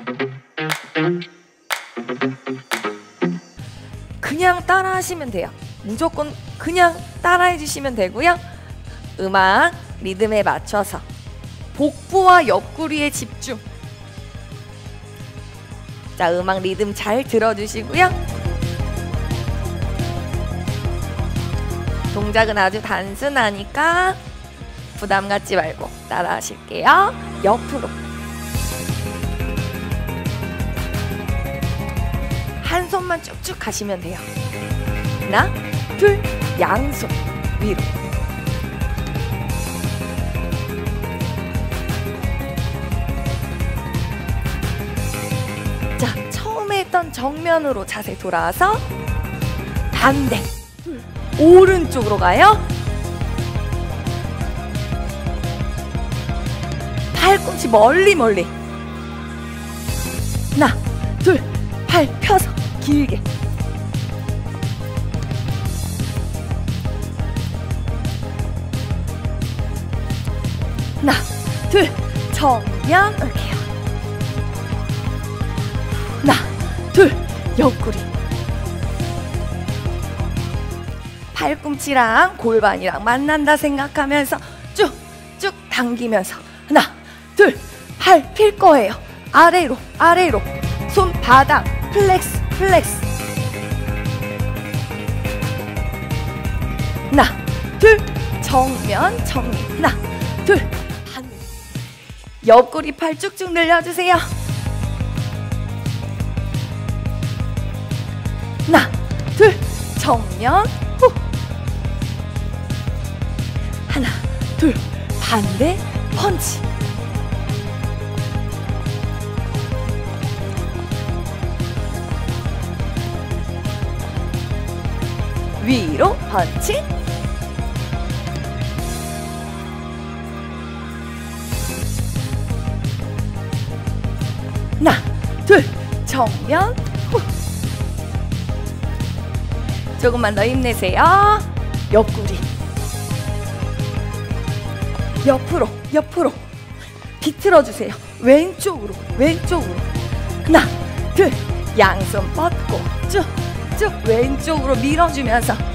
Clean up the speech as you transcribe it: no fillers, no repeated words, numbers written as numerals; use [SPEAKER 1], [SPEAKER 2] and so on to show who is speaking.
[SPEAKER 1] 그냥 따라 하시면 돼요. 무조건 그냥 따라 해주시면 되고요. 음악 리듬에 맞춰서 복부와 옆구리에 집중. 자, 음악 리듬 잘 들어주시고요. 동작은 아주 단순하니까 부담 갖지 말고 따라 하실게요. 옆으로. 한 손만 쭉쭉 가시면 돼요. 하나, 둘, 양손 위로. 자, 처음에 했던 정면으로 자세 돌아와서 반대. 오른쪽으로 가요. 팔꿈치 멀리 멀리. 하나, 둘, 팔 펴서 길게. 하나, 둘, 정면 이렇게요. 하나, 둘, 옆구리. 팔꿈치랑 골반이랑 만난다 생각하면서 쭉쭉 당기면서 하나, 둘, 팔 필 거예요. 아래로 아래로. 손바닥 플렉스 플렉스. 하나, 둘, 정면 정면. 하나, 둘, 반. 옆구리 팔 쭉쭉 늘려주세요. 하나, 둘, 정면 후. 하나, 둘, 반대 펀치. 위로 펀치. 하나, 둘, 정면 후. 조금만 더 힘내세요. 옆구리. 옆으로 옆으로 비틀어주세요. 왼쪽으로 왼쪽으로. 하나, 둘, 양손 뻗고 쭉쭉 왼쪽으로 밀어주면서